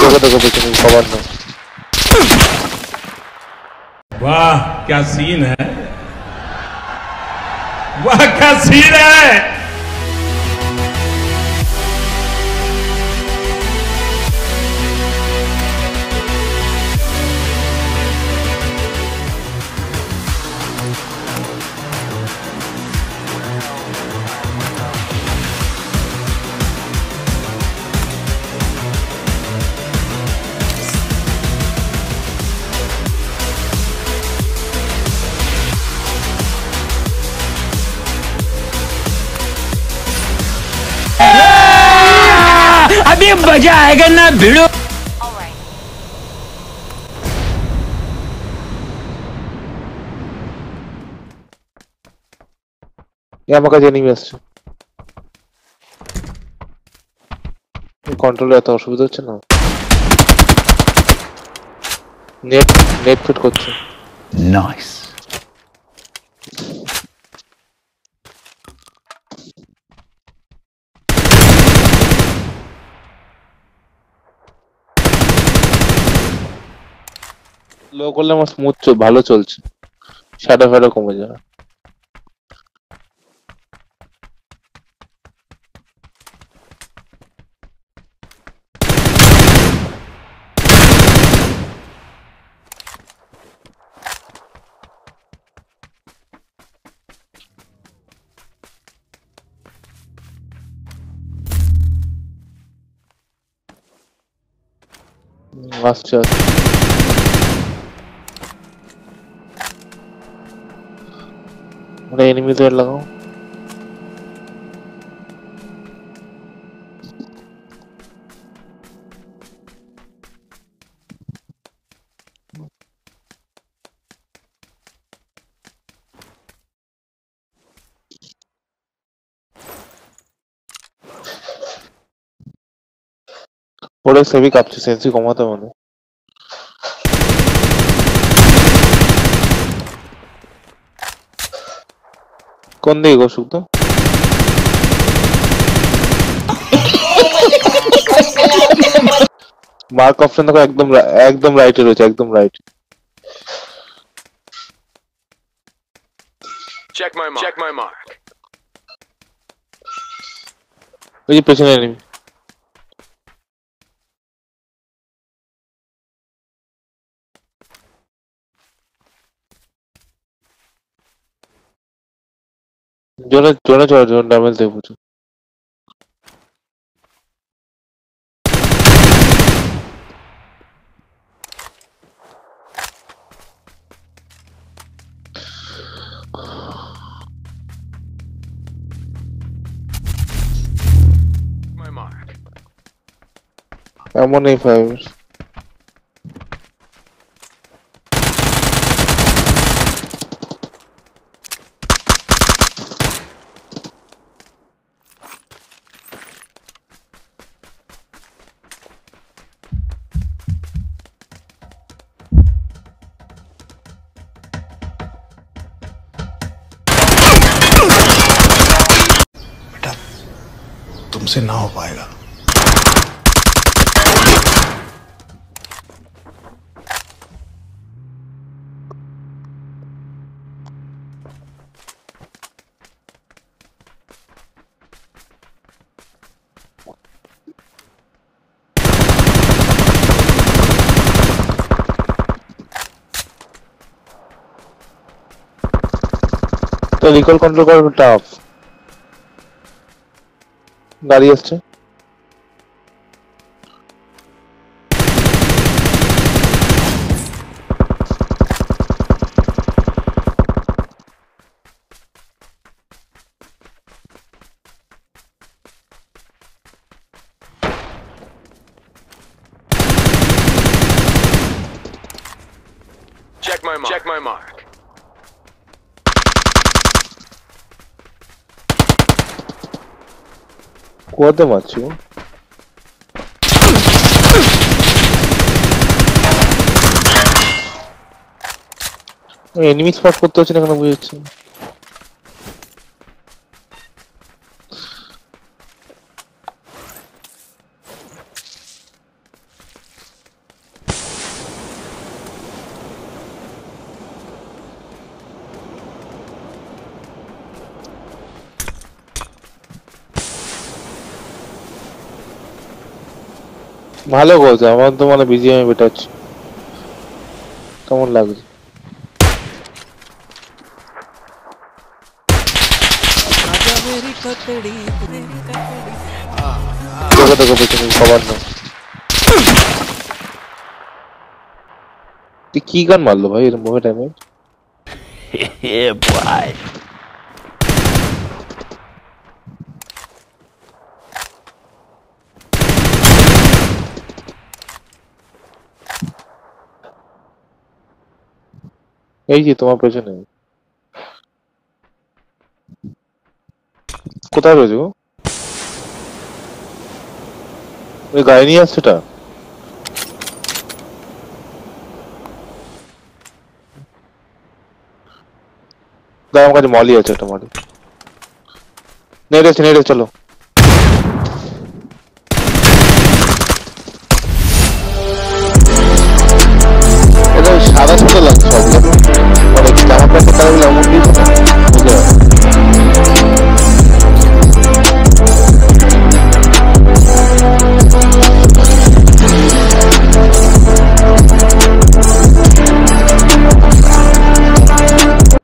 देखो पीछे कवर में। वाह क्या सीन है, वाह क्या सीन है। अभी मजा आएगा ना भिड़ो। আমার কাছে এনিমি আসছে। কন্ট্রোলে এত অসুবিধা হচ্ছে না। নেট ফিট করছে। নাইস। লো করলে আমার স্মুথ ভালো চলছে, শ্যাডো ফ্যাডো কমে যায়। আসছে মানে এনিমিদের লাগাও। ওরে সেভি কাঁপছে, সেন্সি কমাতে মানে। কোন দিকে গো সুক্ত? মার্ক অপশন দেখো, একদম রাইটে রয়েছে, একদম right. Check my mark. Check my mark. ওই যে পেছনে এনিমি। জোরে জোরে চলো, জোরে ড্যামেজ দেবো প্রচুর। My mark. এমন এই ফাইভ तुमसे ना हो पाएगा। তো রিকল কন্ট্রোল করা টাফ। গাড়ি আসছে। Check my mark. Check my mark. কোয়াতে মারছি এনিমি স্পট করতে হচ্ছে না কেন বুঝেছি। ভালো করছে, আমার তো মানে বিজিএম বেটার আছে। কেমন লাগছে? দেখো দেখো পেছনে কভার নাও। তুই কি গান মারলো ভাই এরকম ভাবে টাইমে? Yeah, boy. এই যে তোমার পেছনে। কোথায় রয়েছে গো? ওই গাড়ি নিয়ে আসছে এটা? দাঁড়া, আমার কাছে মলি আছে, একটা মলি। নেড়েছে নেড়ে চলো।